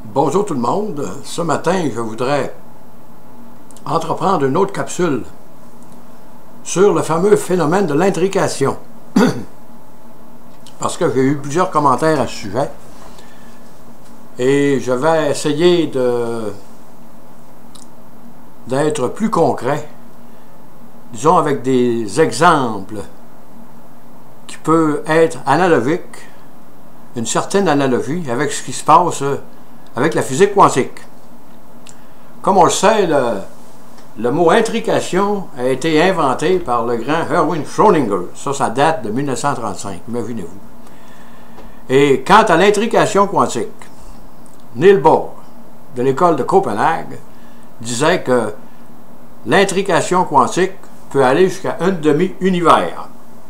Bonjour tout le monde. Ce matin, je voudrais entreprendre une autre capsule sur le fameux phénomène de l'intrication. Parce que j'ai eu plusieurs commentaires à ce sujet. Et je vais essayer d'être plus concret, disons avec des exemples qui peuvent être analogiques, une certaine analogie avec ce qui se passe avec la physique quantique. Comme on le sait, le mot intrication a été inventé par le grand Erwin Schrödinger. Ça date de 1935, imaginez-vous. Et quant à l'intrication quantique, Niels Bohr, de l'école de Copenhague, disait que l'intrication quantique peut aller jusqu'à un demi-univers.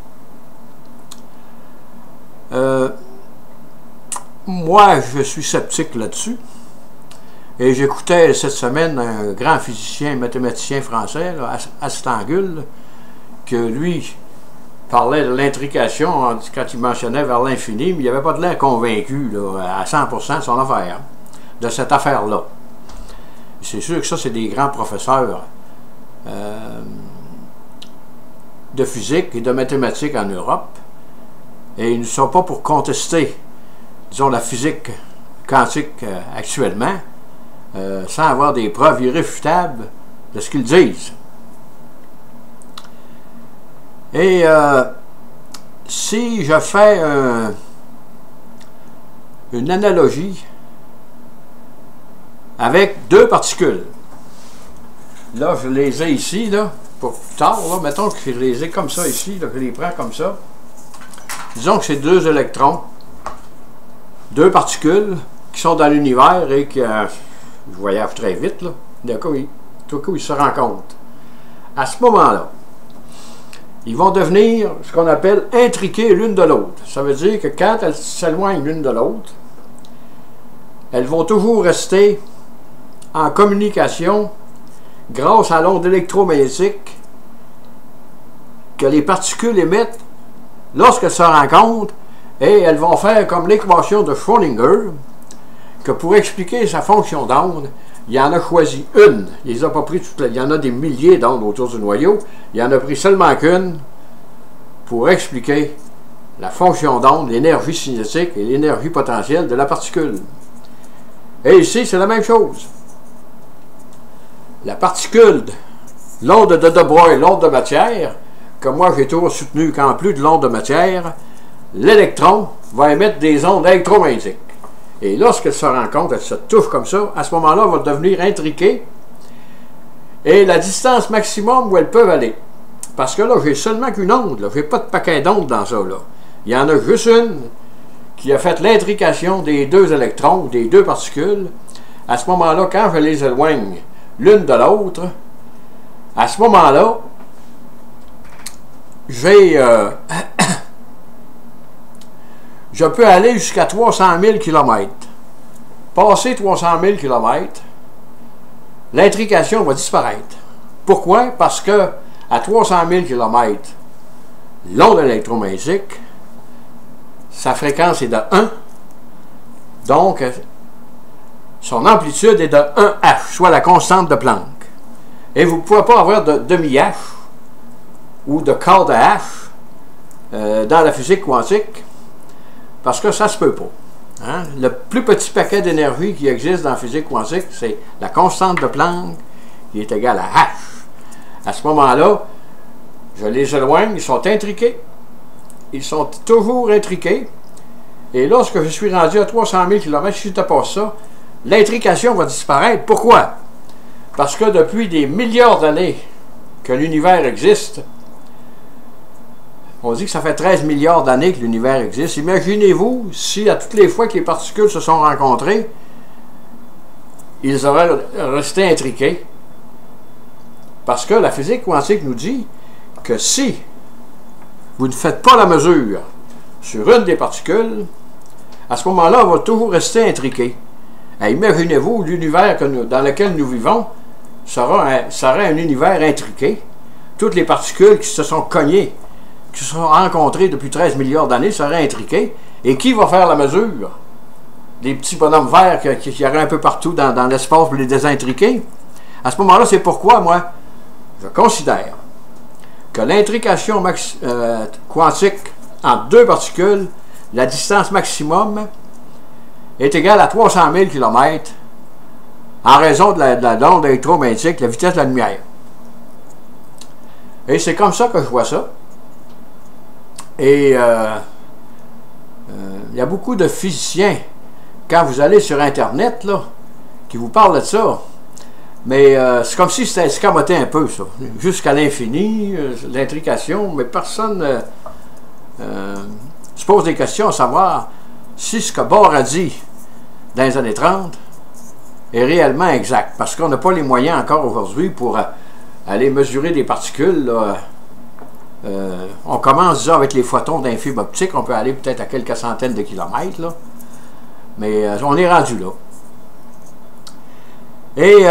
Moi, je suis sceptique là-dessus. Et j'écoutais cette semaine un grand physicien, mathématicien français, Astangul, que lui parlait de l'intrication quand il mentionnait vers l'infini, mais il n'avait pas de l'air convaincu à 100% de son affaire, de cette affaire-là. C'est sûr que ça, c'est des grands professeurs de physique et de mathématiques en Europe, et ils ne sont pas pour contester, disons, la physique quantique actuellement, sans avoir des preuves irréfutables de ce qu'ils disent. Et si je fais une analogie avec deux particules, là je les ai ici, là, pour plus tard, là, mettons que je les ai comme ça ici, là, je les prends comme ça, disons que c'est deux électrons, deux particules qui sont dans l'univers et qui je voyage très vite, là. D'un coup, ils se rencontrent. À ce moment-là, ils vont devenir ce qu'on appelle intriquées l'une de l'autre. Ça veut dire que quand elles s'éloignent l'une de l'autre, elles vont toujours rester en communication grâce à l'onde électromagnétique que les particules émettent lorsqu'elles se rencontrent, et elles vont faire comme l'équation de Schrödinger, que pour expliquer sa fonction d'onde, il en a choisi une. Il les a pas pris toutes. Il y en a des milliers d'ondes autour du noyau. Il en a pris seulement qu'une pour expliquer la fonction d'onde, l'énergie cinétique et l'énergie potentielle de la particule. Et ici, c'est la même chose. La particule, l'onde de De Broglie, l'onde de matière, que moi j'ai toujours soutenu qu'en plus de l'onde de matière, l'électron va émettre des ondes électromagnétiques. Et lorsqu'elles se rencontrent, elles se touchent comme ça, à ce moment-là, elles vont devenir intriquées. Et la distance maximum où elles peuvent aller. Parce que là, j'ai seulement qu'une onde, je n'ai pas de paquet d'ondes dans ça, là. Il y en a juste une qui a fait l'intrication des deux électrons, des deux particules. À ce moment-là, quand je les éloigne l'une de l'autre, à ce moment-là, je peux aller jusqu'à 300 000 km. Passer 300 000 km, l'intrication va disparaître. Pourquoi? Parce que à 300 000 km, l'onde électromagnétique, sa fréquence est de 1, donc son amplitude est de 1h, soit la constante de Planck. Et vous ne pouvez pas avoir de demi-h ou de quart de h dans la physique quantique, parce que ça ne se peut pas. Hein? Le plus petit paquet d'énergie qui existe dans la physique quantique, c'est la constante de Planck qui est égale à h. À ce moment-là, je les éloigne, ils sont intriqués. Ils sont toujours intriqués. Et lorsque je suis rendu à 300 000 km, si je dépasse ça, l'intrication va disparaître. Pourquoi? Parce que depuis des milliards d'années que l'univers existe, on dit que ça fait 13 milliards d'années que l'univers existe. Imaginez-vous si à toutes les fois que les particules se sont rencontrées, ils auraient resté intriqués. Parce que la physique quantique nous dit que si vous ne faites pas la mesure sur une des particules, à ce moment-là, on va toujours rester intriqué. Imaginez-vous l'univers dans lequel nous vivons serait un univers intriqué. Toutes les particules qui se sont cognées, qui se sont rencontrées depuis 13 milliards d'années, seraient intriquées. Et qui va faire la mesure? des petits bonhommes verts qu'il y aurait un peu partout dans l'espace pour les désintriquer. À ce moment-là, c'est pourquoi, moi, je considère que l'intrication quantique entre deux particules, la distance maximum est égale à 300 000 km en raison de l'onde électromagnétique, la vitesse de la lumière. Et c'est comme ça que je vois ça. Et il y a beaucoup de physiciens, quand vous allez sur Internet, là, qui vous parlent de ça. Mais c'est comme si c'était escamoté un peu, ça. Jusqu'à l'infini, l'intrication, mais personne se pose des questions à savoir si ce que Bohr a dit dans les années 30 est réellement exact. Parce qu'on n'a pas les moyens encore aujourd'hui pour aller mesurer des particules. Là. On commence déjà avec les photons d'un fibre optique, on peut aller peut-être à quelques centaines de kilomètres, là. Mais on est rendu là. Et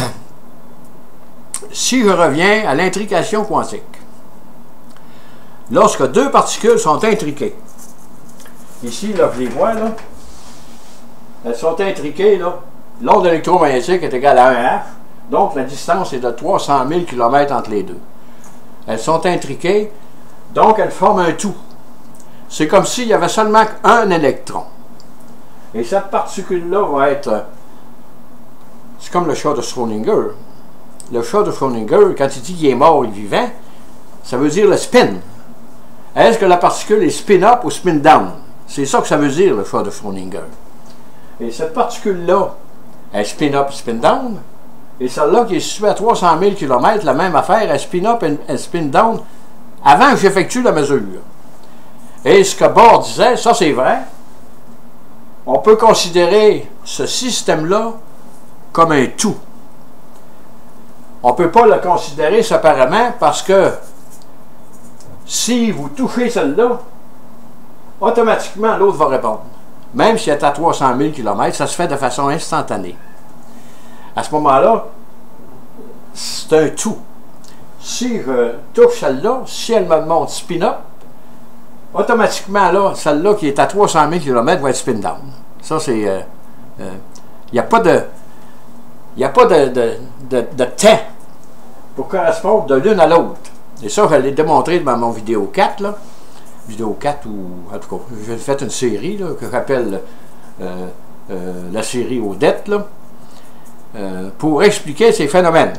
si je reviens à l'intrication quantique, lorsque deux particules sont intriquées, ici, là, je les vois, là, elles sont intriquées, là, l'onde électromagnétique est égale à 1 H, donc la distance est de 300 000 km entre les deux. Elles sont intriquées, donc elles forment un tout. C'est comme s'il y avait seulement un électron. Et cette particule-là va être... c'est comme le chat de Schrödinger. Le chat de Schrödinger, quand il dit qu'il est mort et vivant, ça veut dire le spin. Est-ce que la particule est spin-up ou spin-down? C'est ça que ça veut dire, le chat de Schrödinger. Et cette particule-là, elle est spin-up et spin-down. Et celle-là qui est située à 300 000 km, la même affaire, elle spin-up et spin-down avant que j'effectue la mesure. Et ce que Bohr disait, ça c'est vrai, on peut considérer ce système-là comme un tout. On ne peut pas le considérer séparément parce que si vous touchez celle-là, automatiquement l'autre va répondre. Même si elle est à 300 000 km, ça se fait de façon instantanée. À ce moment-là, c'est un tout. Si je touche celle-là, si elle me demande spin-up, automatiquement, là, celle-là qui est à 300 000 km va être spin-down. Ça, c'est... il n'y a pas de... il n'y a pas de temps pour correspondre de l'une à l'autre. Et ça, je l'ai démontré dans mon vidéo 4, là. Vidéo 4, ou en tout cas, j'ai fait une série, là, que j'appelle la série Odette, là, pour expliquer ces phénomènes.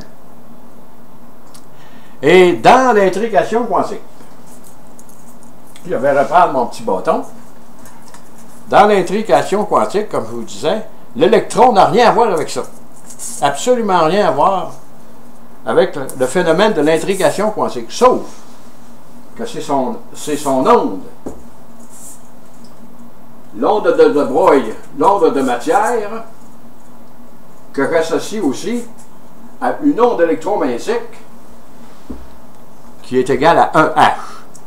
Et dans l'intrication quantique, je vais reprendre mon petit bâton. Dans l'intrication quantique, comme je vous disais, l'électron n'a rien à voir avec ça. Absolument rien à voir avec le phénomène de l'intrication quantique. Sauf que c'est son onde. L'onde de Broglie, l'onde de matière, que j'associe aussi à une onde électromagnétique qui est égale à 1 H.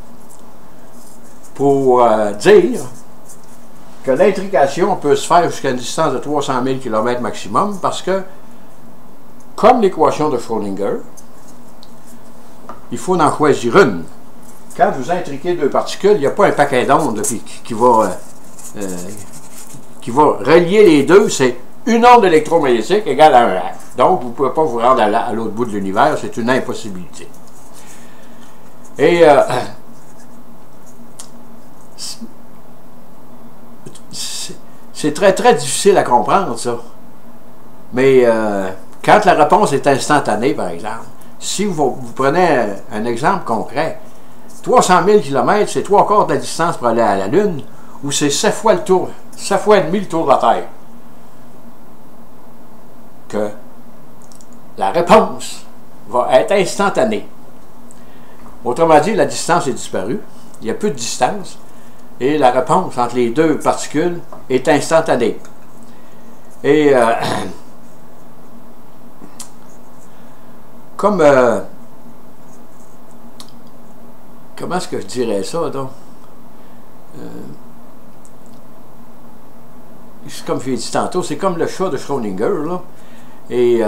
Pour dire que l'intrication peut se faire jusqu'à une distance de 300 000 km maximum parce que, comme l'équation de Schrödinger, il faut en choisir une. Quand vous intriquez deux particules, il n'y a pas un paquet d'ondes qui va relier les deux, c'est une onde électromagnétique égale à 1 H. Donc, vous ne pouvez pas vous rendre à l'autre bout de l'univers, c'est une impossibilité. Et c'est très, très difficile à comprendre, ça. Mais quand la réponse est instantanée, par exemple, si vous prenez un exemple concret, 300 000 km, c'est 3/4 de la distance pour aller à la Lune, ou c'est 7 fois le tour, 7 fois et demi le tour de la Terre. Que la réponse va être instantanée. Autrement dit, la distance est disparue, il n'y a plus de distance, et la réponse entre les deux particules est instantanée. Et comme comment est-ce que je dirais ça, donc? Comme je l'ai dit tantôt, c'est comme le chat de Schrödinger, là. Et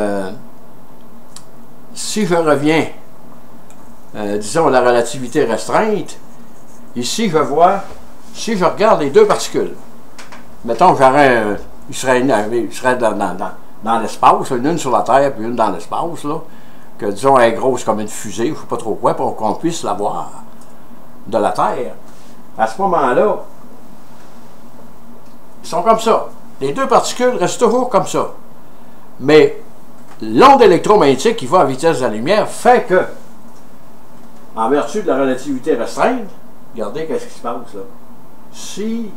si je reviens, disons, à la relativité restreinte, ici, je vois, si je regarde les deux particules, mettons que j'aurais il serait dans l'espace, une sur la Terre, puis une dans l'espace, là, que, disons, elle est grosse comme une fusée, je ne sais pas trop quoi, pour qu'on puisse la voir de la Terre. À ce moment-là, ils sont comme ça. Les deux particules restent toujours comme ça. Mais l'onde électromagnétique qui va à vitesse de la lumière fait que, en vertu de la relativité restreinte, regardez qu'est-ce qui se passe là. Si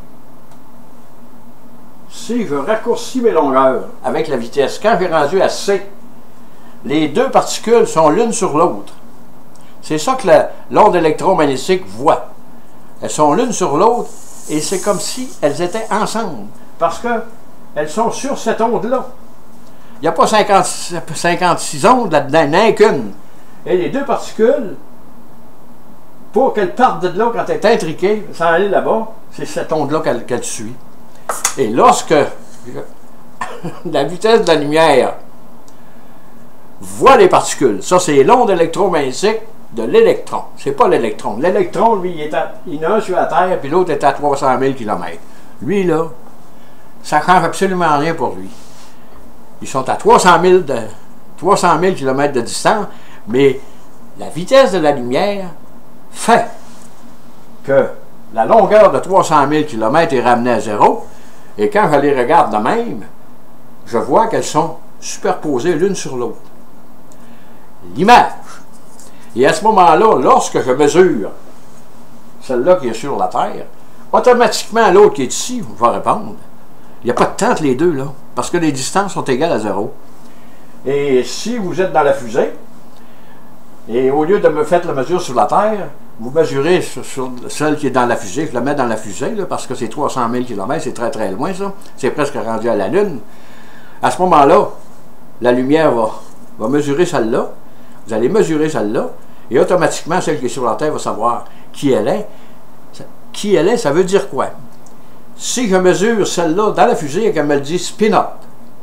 je raccourcis mes longueurs avec la vitesse, quand j'ai rendu à C, les deux particules sont l'une sur l'autre. C'est ça que l'onde électromagnétique voit. Elles sont l'une sur l'autre et c'est comme si elles étaient ensemble. Parce qu'elles sont sur cette onde-là. Il n'y a pas 56 ondes là-dedans, il n'y en a qu'une. Et les deux particules, pour qu'elles partent de là quand elles sont intriquées, sans aller là-bas, c'est cette onde-là qu'elle suit. Et lorsque la vitesse de la lumière voit les particules, ça c'est l'onde électromagnétique de l'électron. C'est pas l'électron. L'électron, lui, il y en a un sur la Terre, puis l'autre est à 300 000 km. Lui, là, ça ne change absolument rien pour lui. Ils sont à 300 000 km de distance, mais la vitesse de la lumière fait que la longueur de 300 000 km est ramenée à zéro, et quand je les regarde de même, je vois qu'elles sont superposées l'une sur l'autre. L'image. Et à ce moment-là, lorsque je mesure celle-là qui est sur la Terre, automatiquement l'autre qui est ici va répondre. Il n'y a pas de temps entre les deux, là, parce que les distances sont égales à zéro. Et si vous êtes dans la fusée, et au lieu de me faire la mesure sur la Terre, vous mesurez sur celle qui est dans la fusée, je la mets dans la fusée, là, parce que c'est 300 000 km, c'est très très loin, ça. C'est presque rendu à la Lune. À ce moment-là, la lumière va mesurer celle-là. Vous allez mesurer celle-là, et automatiquement, celle qui est sur la Terre va savoir qui elle est. Qui elle est, ça veut dire quoi? Si je mesure celle-là dans la fusée et qu'elle me le dit spin up,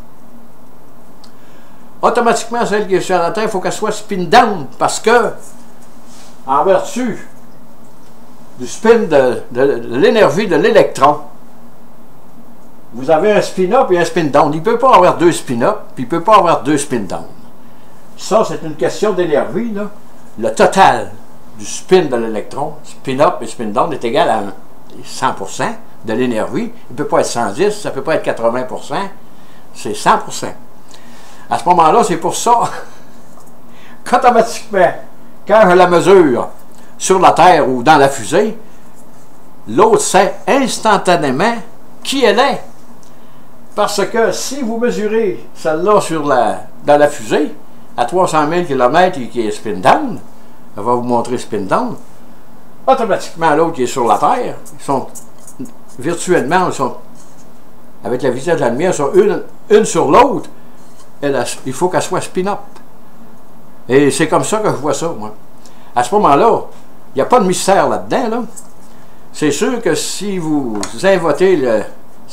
automatiquement, celle qui est sur la Terre, il faut qu'elle soit spin down, parce que, en vertu du spin de l'énergie de l'électron, vous avez un spin up et un spin down. Il ne peut pas avoir deux spin up, puis il ne peut pas avoir deux spin down. Ça, c'est une question d'énergie, là. Le total du spin de l'électron, spin up et spin down, est égal à 100% de l'énergie. Il ne peut pas être 110, ça ne peut pas être 80%, c'est 100%. À ce moment-là, c'est pour ça qu'automatiquement, quand je la mesure sur la Terre ou dans la fusée, l'autre sait instantanément qui elle est. Parce que si vous mesurez celle-là dans la fusée, à 300 000 km et qui est spin down, elle va vous montrer spin down, automatiquement l'autre qui est sur la Terre, ils sont virtuellement, avec la vitesse de la lumière, sont une sur l'autre, il faut qu'elle soit spin up. Et c'est comme ça que je vois ça, moi. À ce moment-là, il n'y a pas de mystère là-dedans, là. C'est sûr que si vous invoquez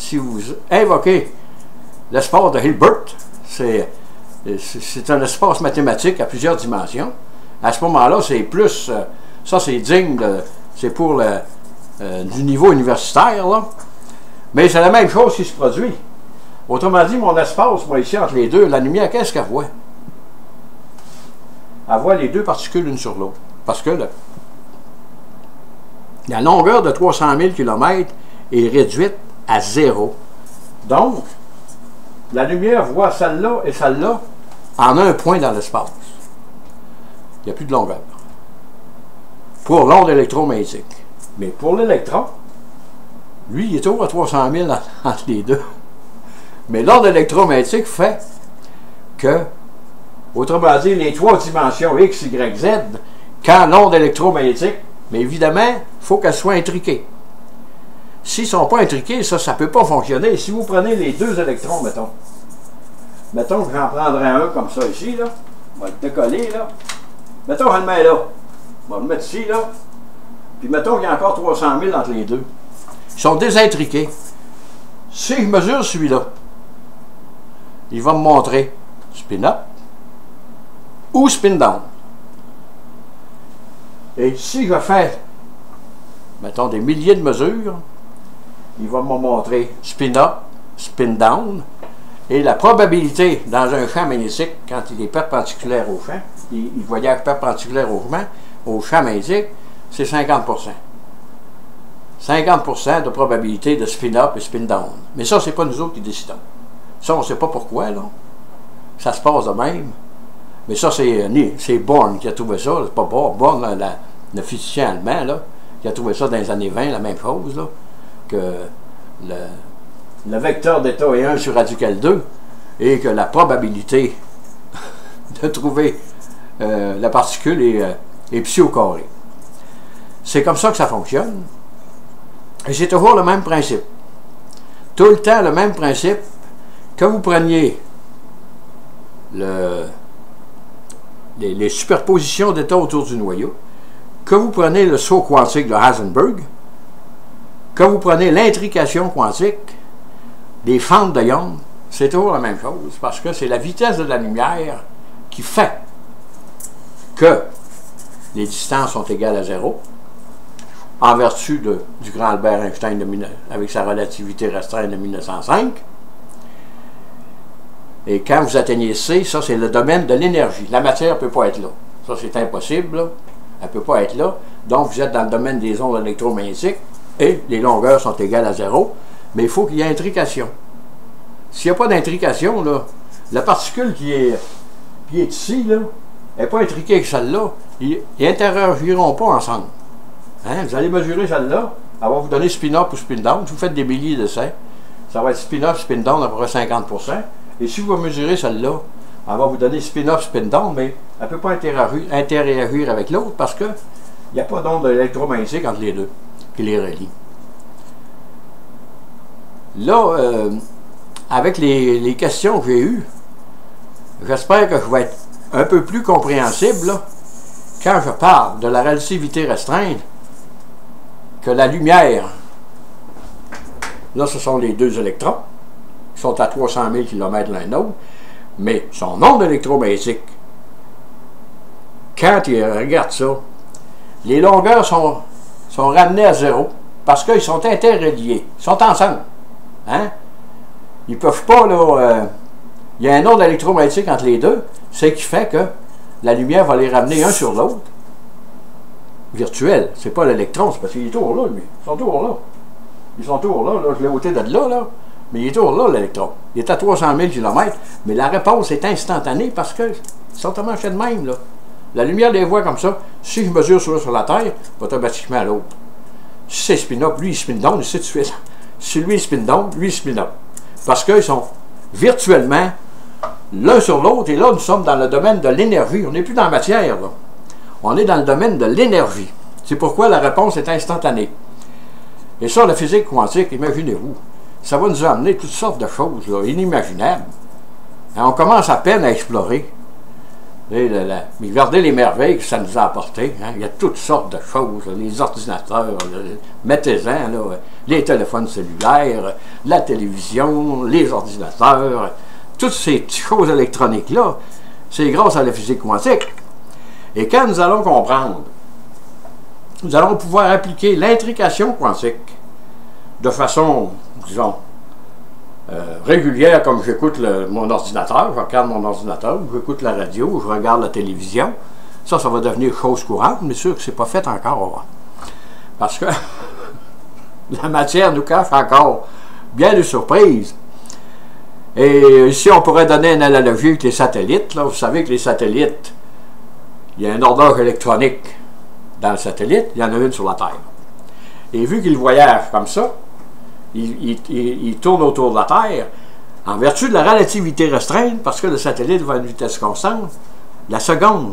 l'espace de Hilbert, c'est un espace mathématique à plusieurs dimensions. À ce moment-là, c'est plus... ça, c'est digne c'est pour du niveau universitaire, là. Mais c'est la même chose qui se produit. Autrement dit, mon espace, moi, ici, entre les deux, la lumière, qu'est-ce qu'elle voit? Elle voit les deux particules l'une sur l'autre. Parce que la longueur de 300 000 km est réduite à zéro. Donc, la lumière voit celle-là et celle-là en un point dans l'espace. Il n'y a plus de longueur. Pour l'onde électromagnétique. Mais pour l'électron, lui, il est toujours à 300 000 entre les deux. Mais l'onde électromagnétique fait que, autrement dit, les trois dimensions X, Y, Z, quand l'onde électromagnétique, mais évidemment, il faut qu'elle soit intriquée. S'ils ne sont pas intriqués, ça ne peut pas fonctionner. Si vous prenez les deux électrons, mettons que j'en prendrais un comme ça ici, là, on va le décoller, là. Mettons que je le mets là. On va le mettre ici, là. Puis mettons qu'il y a encore 300 000 entre les deux. Ils sont désintriqués. Si je mesure celui-là, il va me montrer spin up ou spin down. Et si je fais, mettons, des milliers de mesures, il va me montrer spin up spin down, et la probabilité dans un champ magnétique, quand il est perpendiculaire au champ, il voyage perpendiculaire au champ magnétique, c'est 50%. 50% de probabilité de spin-up et spin-down. Mais ça, c'est pas nous autres qui décidons. Ça, on ne sait pas pourquoi, là. Ça se passe de même. Mais ça, c'est Born qui a trouvé ça. C'est pas Born, le physicien allemand, là, qui a trouvé ça dans les années 20, la même chose, là, que le vecteur d'état est 1 sur radical 2 et que la probabilité de trouver la particule est psi au carré. C'est comme ça que ça fonctionne. Et c'est toujours le même principe. Tout le temps le même principe. Que vous preniez les superpositions d'états autour du noyau, que vous prenez le saut quantique de Heisenberg, que vous prenez l'intrication quantique, des fentes de Young, c'est toujours la même chose, parce que c'est la vitesse de la lumière qui fait que les distances sont égales à 0, en vertu du grand Albert Einstein avec sa relativité restreinte de 1905. Et quand vous atteignez C, ça c'est le domaine de l'énergie. La matière ne peut pas être là. Ça c'est impossible, là. Elle ne peut pas être là. Donc vous êtes dans le domaine des ondes électromagnétiques et les longueurs sont égales à 0. Mais il faut qu'il y ait intrication. S'il n'y a pas d'intrication, là, la particule qui est ici, là, elle n'est pas intriquée avec celle-là. Ils n'interagiront pas ensemble. Hein? Vous allez mesurer celle-là, elle va vous donner spin-up ou spin-down. Vous faites des milliers d'essais. Ça va être spin-up, spin-down à peu près 50%. Et si vous mesurez celle-là, elle va vous donner spin-up, spin-down, mais elle ne peut pas interagir avec l'autre parce qu'il n'y a pas d'onde électromagnétique entre les deux qui les relie. Là, avec les questions que j'ai eues, j'espère que je vais être un peu plus compréhensible là, quand je parle de la relativité restreinte, que la lumière, là ce sont les deux électrons, qui sont à 300 000 km l'un l'autre, mais son onde électromagnétique, quand il regarde ça, les longueurs sont ramenées à 0 parce qu'ils sont interreliés, ils sont ensemble. Hein? Ils ne peuvent pas, là, il y a un onde électromagnétique entre les deux, ce qui fait que la lumière va les ramener un sur l'autre. Virtuel, c'est pas l'électron, c'est parce qu'il est toujours là, lui. Ils sont toujours là. Ils sont toujours là, je l'ai ôté de là, mais il est toujours là, l'électron. Il est à 300 000 km, mais la réponse est instantanée parce qu'ils sont tellement faits de même, là. La lumière les voit comme ça. Si je mesure sur la Terre, automatiquement à l'autre. Si c'est spin-up, lui il spin-down, ainsi de suite. Si lui il spin-down, lui il spin-up. Parce qu'ils sont virtuellement l'un sur l'autre, et là nous sommes dans le domaine de l'énergie. On n'est plus dans la matière, là. On est dans le domaine de l'énergie. C'est pourquoi la réponse est instantanée. Et ça, la physique quantique, imaginez-vous, ça va nous amener toutes sortes de choses là, inimaginables. Et on commence à peine à explorer. Mais regardez les merveilles que ça nous a apporté. Hein. Il y a toutes sortes de choses. Là, les ordinateurs, mettez-en, les téléphones cellulaires, la télévision, les ordinateurs, toutes ces choses électroniques-là, c'est grâce à la physique quantique. Et quand nous allons comprendre, nous allons pouvoir appliquer l'intrication quantique de façon, disons, régulière, comme j'écoute mon ordinateur, je regarde mon ordinateur, j'écoute la radio, je regarde la télévision. Ça va devenir chose courante, mais sûr que c'est pas fait encore. Parce que la matière nous cache encore bien de surprises. Et ici, on pourrait donner une analogie avec les satellites. Là. Vous savez que les satellites, il y a un horloge électronique dans le satellite, il y en a une sur la Terre. Et vu qu'il voyage comme ça, il tourne autour de la Terre, en vertu de la relativité restreinte, parce que le satellite va à une vitesse constante, la seconde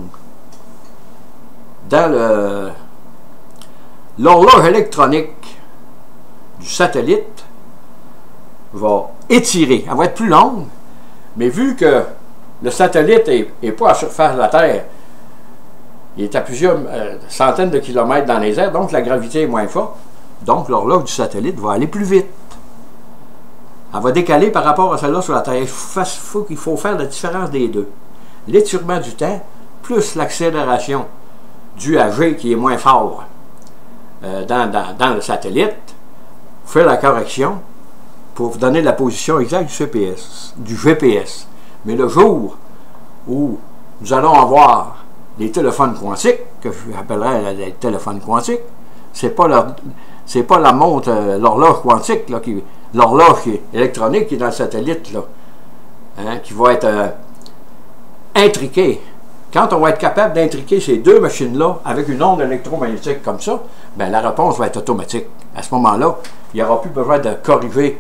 dans l'horloge électronique du satellite va étirer, elle va être plus longue, mais vu que le satellite n'est pas à la surface de la Terre, il est à plusieurs centaines de kilomètres dans les airs, donc la gravité est moins forte. Donc l'horloge du satellite va aller plus vite. Elle va décaler par rapport à celle-là sur la Terre. Il faut faire la différence des deux. L'étirement du temps, plus l'accélération du AG qui est moins fort dans le satellite, fait la correction pour vous donner la position exacte du GPS. Mais le jour où nous allons avoir des téléphones quantiques, que j'appellerais des téléphones quantiques, c'est pas la montre, l'horloge quantique, l'horloge électronique qui est dans le satellite, là, hein, qui va être intriquée. Quand on va être capable d'intriquer ces deux machines-là avec une onde électromagnétique comme ça, ben la réponse va être automatique. À ce moment-là, il n'y aura plus besoin de corriger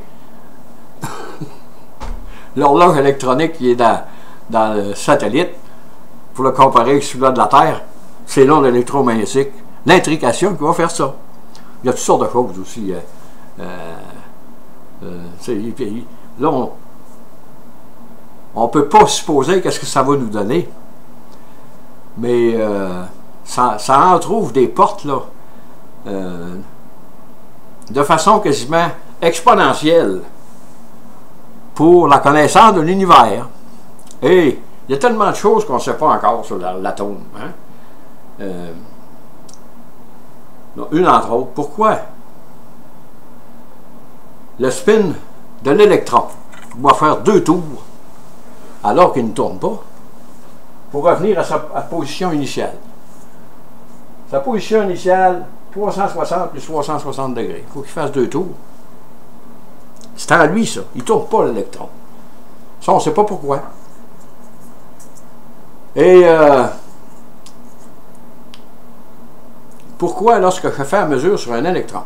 l'horloge électronique qui est dans le satellite pour le comparer avec celui-là de la Terre. C'est l'onde électromagnétique, l'intrication qui va faire ça. Il y a toutes sortes de choses aussi. Là, on ne peut pas supposer qu'est-ce que ça va nous donner. Mais ça entrouvre des portes là, de façon quasiment exponentielle pour la connaissance de l'univers. Et il y a tellement de choses qu'on ne sait pas encore sur l'atome. Hein? Une entre autres, pourquoi le spin de l'électron doit faire 2 tours alors qu'il ne tourne pas pour revenir à sa position initiale. Sa position initiale, 360 plus 360 degrés. Il faut qu'il fasse 2 tours. C'est en lui, ça. Il ne tourne pas l'électron. Ça, on ne sait pas pourquoi. Et pourquoi, lorsque je fais la mesure sur un électron,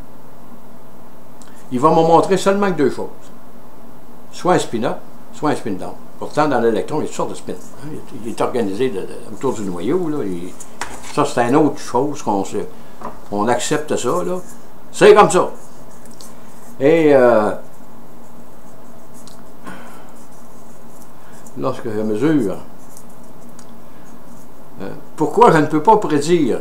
il va me montrer seulement que 2 choses. Soit un spin-up, soit un spin-down. Pourtant, dans l'électron, il y a toutes sortes de spins. Hein? Il est organisé autour du noyau. Là, ça, c'est une autre chose qu'on accepte ça. C'est comme ça. Et lorsque je mesure, pourquoi je ne peux pas prédire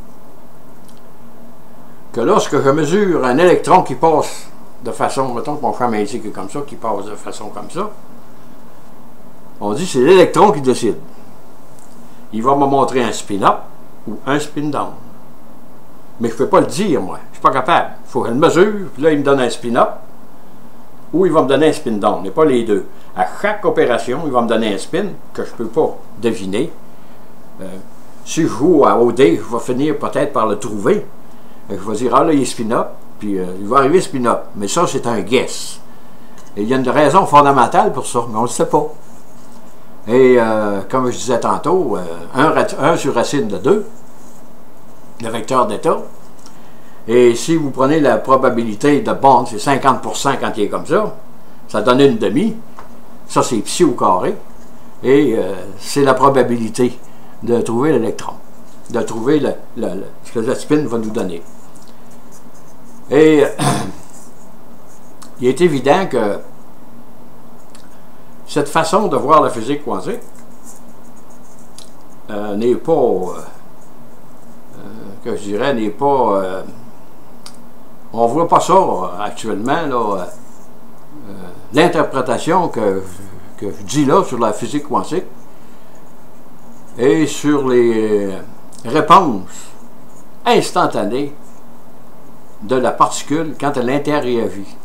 que lorsque je mesure un électron qui passe de façon, mettons que mon champ magnétique est comme ça, qui passe de façon comme ça, on dit que c'est l'électron qui décide. Il va me montrer un spin-up ou un spin-down. Mais je ne peux pas le dire, moi. Je ne suis pas capable. Il faut que je le mesure, puis là, il me donne un spin-up, ou il va me donner un spin-down, mais pas les deux. À chaque opération, il va me donner un spin que je ne peux pas deviner. Si je joue au dé, je vais finir peut-être par le trouver. Je vais dire, ah là, il est spin-up, puis il va arriver spin-up. Mais ça, c'est un guess. Et il y a une raison fondamentale pour ça, mais on ne le sait pas. Et comme je disais tantôt, 1 sur racine de 2, le vecteur d'état. Et si vous prenez la probabilité de Bond, c'est 50% quand il est comme ça donne une demi. Ça, c'est psi au carré. Et c'est la probabilité de trouver l'électron, de trouver ce que le spin va nous donner. Et il est évident que cette façon de voir la physique quantique n'est pas, que je dirais, n'est pas, on ne voit pas ça actuellement, là, l'interprétation que je dis là sur la physique quantique et sur les réponses instantanées de la particule quand elle interagit.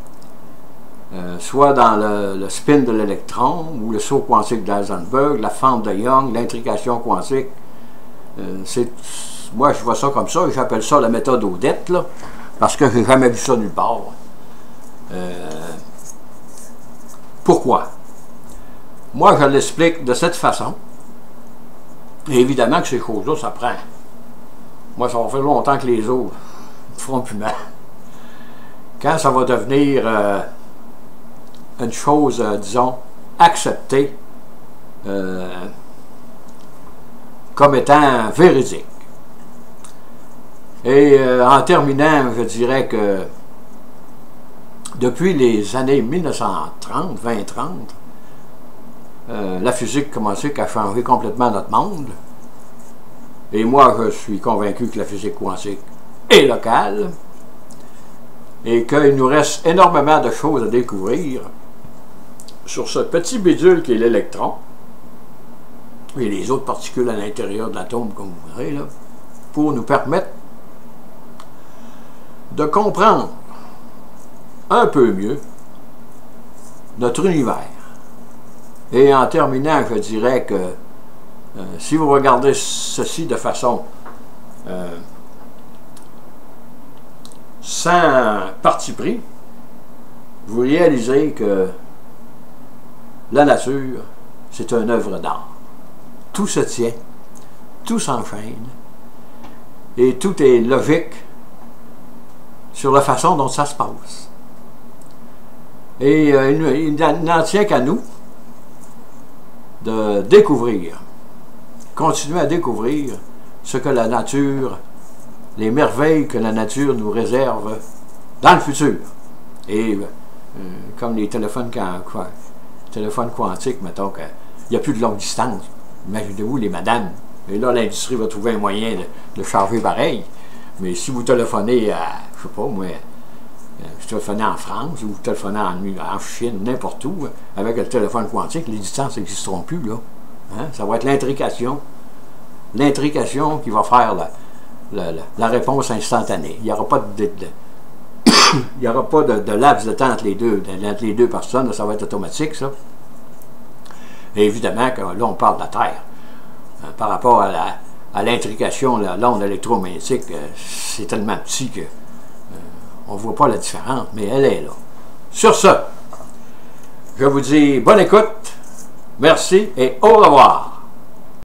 Soit dans le spin de l'électron, ou le saut quantique d'Heisenberg, la fente de Young, l'intrication quantique. Moi, je vois ça comme ça, et j'appelle ça la méthode Odette, là, parce que je n'ai jamais vu ça nulle part. Pourquoi? Moi, je l'explique de cette façon, et évidemment que ces choses-là, ça prend. Moi, ça va faire longtemps que les autres ne feront plus mal. Quand ça va devenir une chose, disons, acceptée comme étant véridique. Et en terminant, je dirais que depuis les années 1930, 20-30, la physique quantique a changé complètement notre monde. Et moi, je suis convaincu que la physique quantique est locale et qu'il nous reste énormément de choses à découvrir sur ce petit bidule qui est l'électron et les autres particules à l'intérieur de l'atome, comme vous verrez, là, pour nous permettre de comprendre un peu mieux notre univers. Et en terminant, je dirais que si vous regardez ceci de façon sans parti pris, vous réalisez que la nature, c'est une œuvre d'art. Tout se tient, tout s'enchaîne, et tout est logique sur la façon dont ça se passe. Et il n'en tient qu'à nous de découvrir, continuer à découvrir ce que la nature, les merveilles que la nature nous réserve dans le futur. Et comme les téléphones quantiques, mettons qu'il n'y a plus de longue distance. Imaginez-vous les madames. Et là, l'industrie va trouver un moyen de charger pareil. Mais si vous téléphonez à, je sais pas moi, vous téléphonez en France ou vous téléphonez en Chine, n'importe où, avec le téléphone quantique, les distances n'existeront plus, là. Hein? Ça va être l'intrication. L'intrication qui va faire la réponse instantanée. Il n'y aura pas il n'y aura pas de laps de temps entre les deux personnes, là, ça va être automatique, ça. Et évidemment, que, là, on parle de la Terre. Par rapport à l'intrication, l'onde électromagnétique, c'est tellement petit que on ne voit pas la différence, mais elle est là. Sur ce, je vous dis bonne écoute, merci et au revoir.